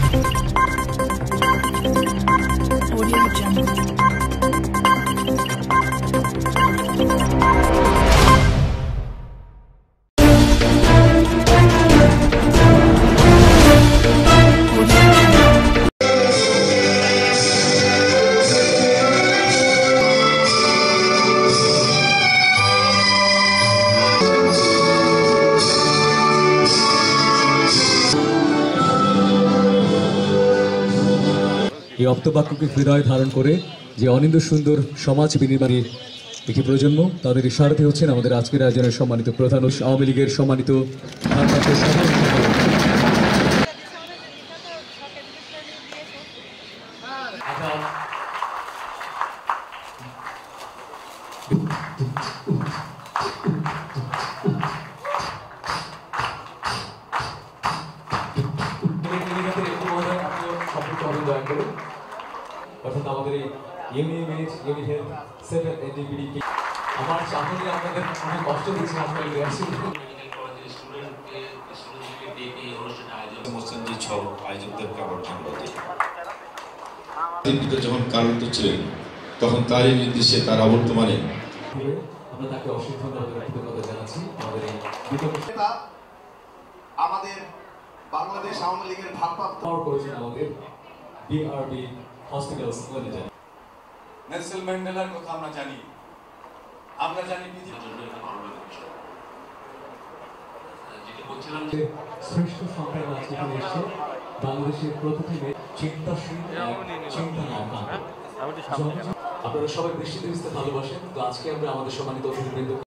Audio Jungle. এই অপ্তবাক্যকে হৃদয় ধারণ করে যে অনিন্দ সুন্দর সমাজ বিনির্মাণের একটি প্রজন্ম, তাদের সারথি হচ্ছেন আমাদের আজকের আয়োজনের সম্মানিত প্রধান আওয়ামী লীগের সম্মানিত অর্থাৎ আমাদের এই ইউনিট 7 এনডিপিডি আমার চাকরি আপনাদের অনেক কষ্ট দিচ্ছে আপনাদের যখন কারণ ছিলেন তখন তারই নির্দেশে তার অবর্তমানে আমরা তাকে অশেষ ধন্যবাদ কৃতজ্ঞতা জানাচ্ছি। আমাদের বাংলাদেশ আওয়ামী লীগের ভারপ্রাপ্ত করেছেন আমাদের বিআরবি হসপিটালস লিমিটেড। নেলসন ম্যান্ডেলার কথা আমরা জানি শ্রেষ্ঠ সন্তান আজকে এসেছে বাংলাদেশের প্রতিটি চিন্তাশীল চিন্তা। আপনারা সবাই বৃষ্টিতে ভালোবাসেন, তো আজকে আমরা আমাদের সম্মানিত অতিথিবৃন্দ